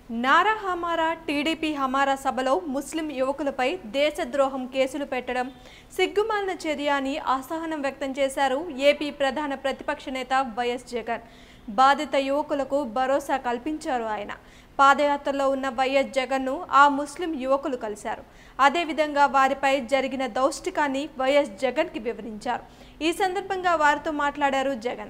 నారా హమారా TDP హమారా సభలో ముస్లిం యువకులపై దేశద్రోహం కేసులు పెట్టడం సిగ్గుమాలిన చర్య అని అసహనం వ్యక్తం చేశారు ఏపీ ప్రధాన ప్రతిపక్ష నేత వైఎస్ జగన్. బాధిత యువకులకు భరోసా కల్పించారు ఆయన. పాదయాత్రలో ఉన్న వైఎస్ జగన్ను ఆ ముస్లిం యువకులు కలిశారు. అదేవిధంగా వారిపై జరిగిన దౌష్టికాన్ని వైఎస్ జగన్కి వివరించారు. ఈ సందర్భంగా వారితో మాట్లాడారు జగన్.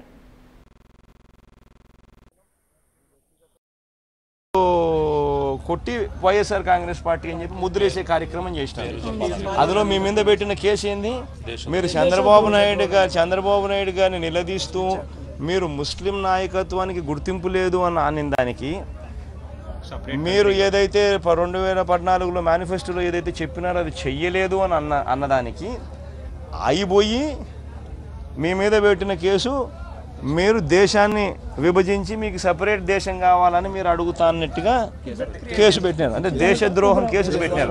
కొట్టి వైఎస్ఆర్ కాంగ్రెస్ పార్టీ అని చెప్పి ముద్రేసే కార్యక్రమం చేసినారు. అందులో మీ మీద పెట్టిన కేసు ఏంది? మీరు చంద్రబాబు నాయుడు గారిని నిలదీస్తూ మీరు ముస్లిం నాయకత్వానికి గుర్తింపు లేదు అని అనిన దానికి మీరు ఏదైతే 2014లో మేనిఫెస్టోలో ఏదైతే చెప్పినారో అది చెయ్యలేదు అని అన్నదానికి అయిపోయి మీ మీద పెట్టిన కేసు మీరు దేశాన్ని విభజించి మీకు సెపరేట్ దేశం కావాలని మీరు అడుగుతా అన్నట్టుగా కేసు పెట్టినారు. అంటే దేశద్రోహం కేసులు పెట్టినారు.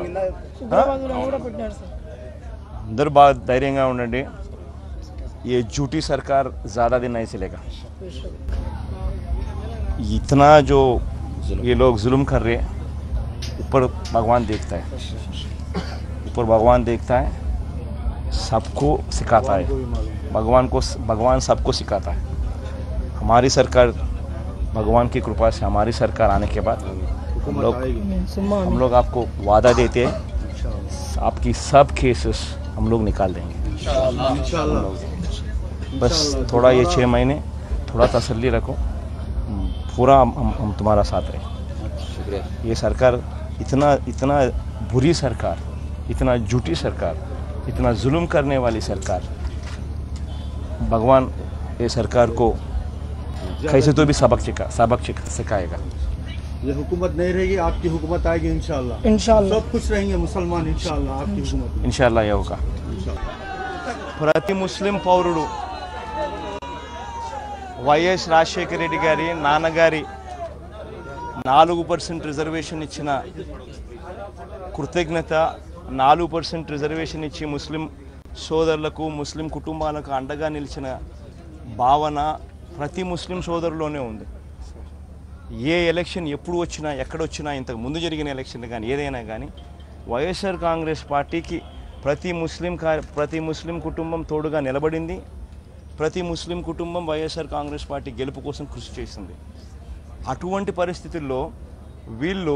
అందరూ బాగా ధైర్యంగా ఉండండి. ये झूठी सरकार ज़्यादा दिन नहीं चलेगा. इतना जो ये लोग जुल्म कर रहे हैं ऊपर भगवान देखता है. ऊपर भगवान देखता है, सबको सिखाता है. भगवान सबको सिखाता है. हमारी सरकार भगवान की कृपा से हमारी सरकार आने के बाद हम लोग आपको वादा देते हैं आपकी सब केसेस हम लोग निकाल देंगे इंशाल्लाह. बस थोड़ा ये 6 महीने थोड़ा तसल्ली रखो, पूरा हम तुम्हारा साथ रहे. ये सरकार इतना बुरी सरकार, इतना झूठी सरकार, इतना जुल्म करने वाली सरकार, भगवान ये सरकार को कैसे तो भी सबक सिखाएगा. ये हुकूमत नहीं रहेगी, आपकी हुकूमत आएगी इंशाल्लाह. सब खुश रहेंगे मुसलमान इंशाल्लाह. आपकी हुकूमत इंशाल्लाह ये होगा. ప్రతి ముస్లిం పౌరుడు వైఎస్ రాజశేఖర రెడ్డి గారి నాన్నగారి 4% రిజర్వేషన్ ఇచ్చిన కృతజ్ఞత, 4% రిజర్వేషన్ ఇచ్చి ముస్లిం సోదరులకు ముస్లిం కుటుంబాలకు అండగా నిలిచిన భావన ప్రతి ముస్లిం సోదరులోనే ఉంది. ఏ ఎలక్షన్ ఎప్పుడు వచ్చినా ఎక్కడొచ్చినా ఇంతకు ముందు జరిగిన ఎలక్షన్ కానీ ఏదైనా కానీ వైఎస్ఆర్ కాంగ్రెస్ పార్టీకి ప్రతి ముస్లిం కుటుంబం తోడుగా నిలబడింది. ప్రతి ముస్లిం కుటుంబం వైఎస్ఆర్ కాంగ్రెస్ పార్టీ గెలుపు కోసం కృషి చేసింది. అటువంటి పరిస్థితుల్లో వీళ్ళు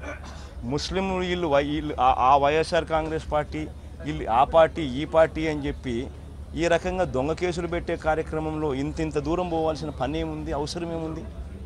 ఆ వైఎస్ఆర్ కాంగ్రెస్ పార్టీ వీళ్ళు ఆ పార్టీ ఈ పార్టీ అని చెప్పి ఈ రకంగా దొంగ కేసులు పెట్టే కార్యక్రమంలో ఇంత దూరం పోవాల్సిన పని ఏముంది, అవసరం ఏముంది?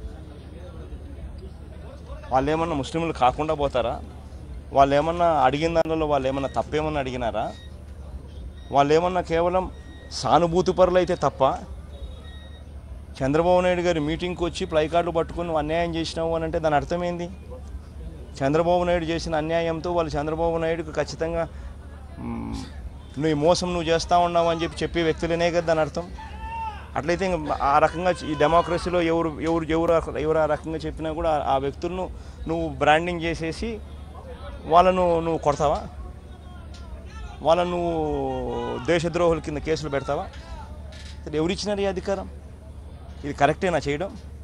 వాళ్ళు ఏమన్నా ముస్లింలు కాకుండా పోతారా? వాళ్ళు ఏమన్నా అడిగిన దానిలో వాళ్ళు ఏమన్నా తప్పేమన్నా అడిగినారా? వాళ్ళు ఏమన్నా కేవలం సానుభూతి పరులు అయితే తప్ప చంద్రబాబు నాయుడు గారి మీటింగ్కి వచ్చి ప్లై కార్డులు పట్టుకుని అన్యాయం చేసినావు అని అంటే దాని అర్థమైంది. చంద్రబాబు నాయుడు చేసిన అన్యాయంతో వాళ్ళు చంద్రబాబు నాయుడుకు ఖచ్చితంగా నువ్వు మోసం నువ్వు చేస్తూ ఉన్నావు అని చెప్పే వ్యక్తులనే కదా దాని అర్థం. అట్లయితే ఆ రకంగా ఈ డెమోక్రసీలో ఎవరు ఆ రకంగా చెప్పినా కూడా ఆ వ్యక్తులను నువ్వు బ్రాండింగ్ చేసేసి వాళ్ళను నువ్వు కొడతావా? వాళ్ళను నువ్వు దేశద్రోహుల కింద కేసులు పెడతావా? ఎవరిచ్చినారు ఈ అధికారం? ఇది కరెక్టేనా చేయడం?